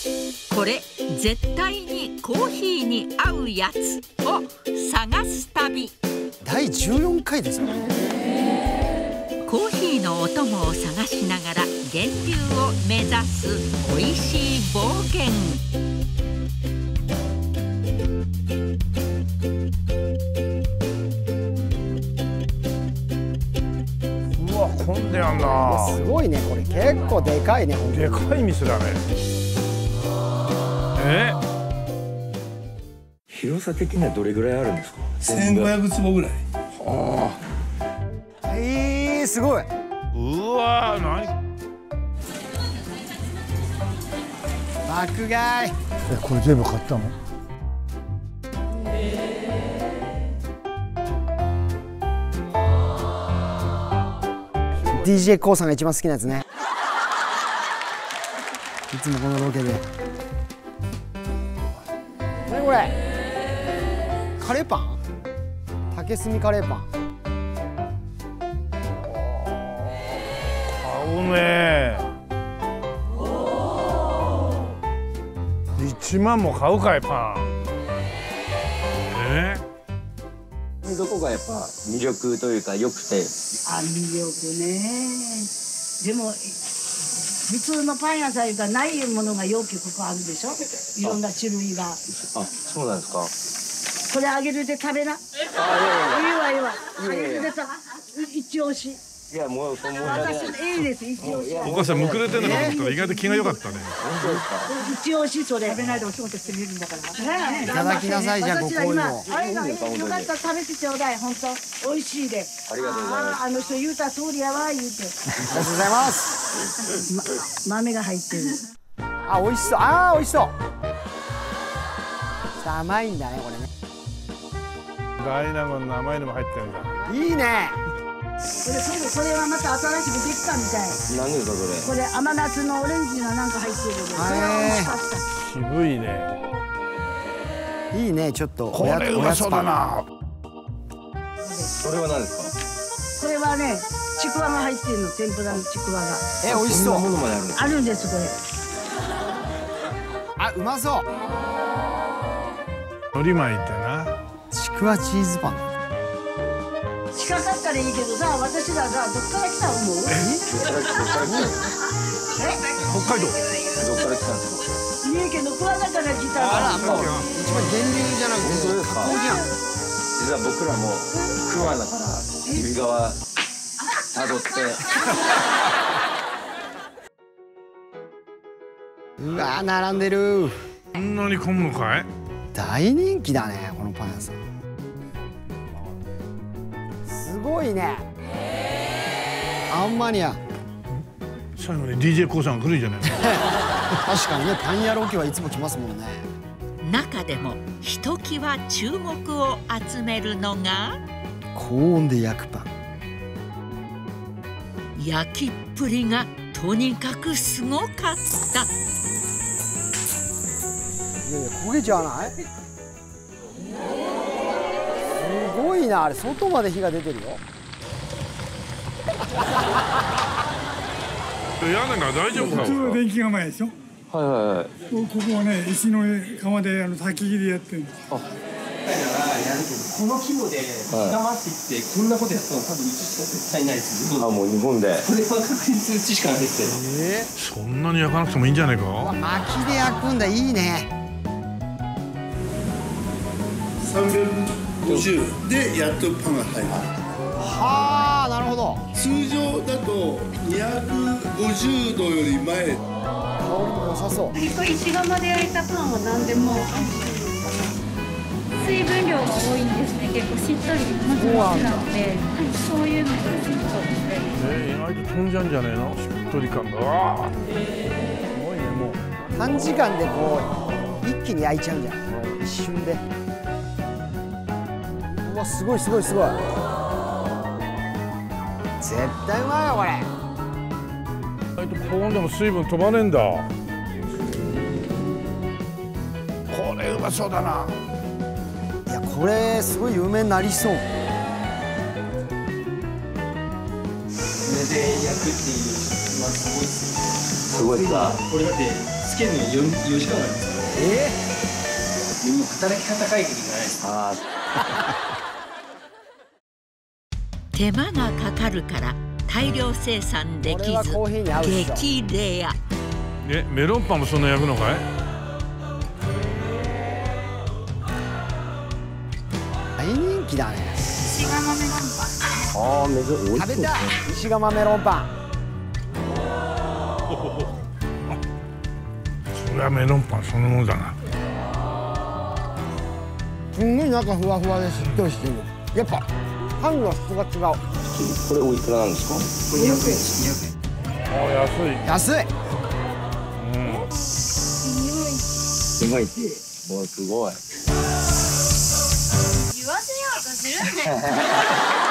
これ絶対にコーヒーに合うやつを探す旅。 第14回ですよ。 コーヒーのお供を探しながら源流を目指す美味しい冒険。 うわ、混んでやんな。 すごいね、これ結構でかいね。 でかい店だね。 広さ的にはどれぐらいあるんですか ？1500坪ぐらい。 すごい。 うわー、何？ 爆買い。 これ全部買ったの ？DJ コウさんが一番好きなやつね。いつもこのロケで。何これ？カレーパン？竹炭カレーパン。 買うね。1万も買うかいパン。 どこがやっぱ魅力というか良くて？ 魅力ね。でも普通のパン屋さんいうかないものがよくここあるでしょ。いろんな種類が。 そうなんですこれあげるで食べな。いいわいいわ。あげるでさ、一押し。 か？いやもうその私いいです一押し。 お母さんむくれてるのかと思ったら意外と気が良かったね。 一押しそれ。食べないでお仕事してみるんだから。 いただきなさいじゃあご厚意を。 あれがよかったら食べてちょうだい。本当美味しいで。 ありがとうございます。 あの人言うた通りやわ言うて。 ありがとうございます。 豆が入ってる。 美味しそう。美味しそう。甘いんだねこれね。 大納言の甘いのも入ってるんだ。 いいね。 これはまた新しくできたみたい。 何ですかそれ？ これ甘夏のオレンジがなんか入ってるので、これは美味しかった。 渋いね。 いいね、ちょっとこれうまそうだな。 それは何ですか？これはね、ちくわが入ってるの、天ぷらのちくわが。 美味しそう。 ものまであるんですか？ あるんですこれ。 うまそう。 海苔巻いてな。 ちくわチーズパン。 近かったらいいけどさ、私らがどっから来た思う？ 北海道。 どっから来たんですか？ 三重県の桑名から来た。 もう一番源流じゃなくて本当ですか？ 河口じゃん。 実は僕らも桑名から海側辿って。 うわ並んでる。 こんなに混むのかい？ 大人気だねこのパン屋さん。すごいね。あんまにや。 最後に DJ コウさんが来るんじゃないの？ 確かにね、パン屋ロケはいつも来ますもんね。 中でもひときわ注目を集めるのが高温で焼くパン。 焼きっぷりがとにかくすごかった。 いやいや焦げちゃわない？すごいな、あれ外まで火が出てるよ。 屋根が大丈夫か？ 普通の電気窯でしょ。 はいはいはい。 ここはね、石の窯で焚き切りやってる。 この規模で深まっていって、こんなことやったの多分うちしか絶対ないです。 もう日本で。 これは確実うちしかないですそんなに焼かなくてもいいんじゃないか？ 薪で焼くんだ、いいね。 350でやっとパンが入る。 はあ、なるほど。 通常だと250度より前。 香りも良さそう。 石窯で焼いたパンは何でも水分量が多いんですね。結構しっとりもちもちなので、そういうのがヒントで。 意外と飛んじゃうんじゃねえの？しっとり感が。すごいね、もう短時間でこう一気に焼いちゃうんじゃん。一瞬で。うわ、すごいすごいすごい。絶対うまいよこれ。 意外と高温でも水分飛ばねえんだ。これうまそうだな。 いや、これすごい有名になりそう。 これで焼くっていう、すごいっす。 すごいか。 これだってつけるのに4時間かかりますから。もう働き方改革じゃないですか。 手間がかかるから大量生産できず激レア。 メロンパンもそんな焼くのかい？ 大人気だね。 石窯メロンパン。 食べたい。石窯メロンパン。 それはメロンパンそのものだな。 すんごい中ふわふわでしっとりしてる。やっぱパンの質が違う。 これおいくらなんですか？ 200円。 安い。 安い。 すごいって。すごい。 言わせようとするね。